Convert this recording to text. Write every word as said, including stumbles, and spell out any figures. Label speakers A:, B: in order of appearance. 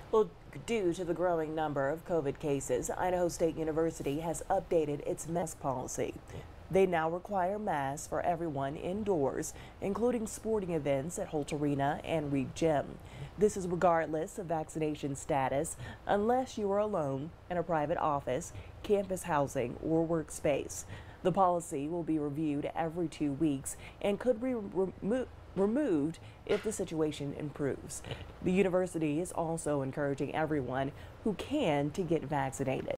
A: Well, due to the growing number of COVID cases, Idaho State University has updated its mask policy. They now require masks for everyone indoors, including sporting events at Holt Arena and Reed Gym. This is regardless of vaccination status, unless you are alone in a private office, campus housing, or workspace. The policy will be reviewed every two weeks and could be removed removed if the situation improves. The university is also encouraging everyone who can to get vaccinated.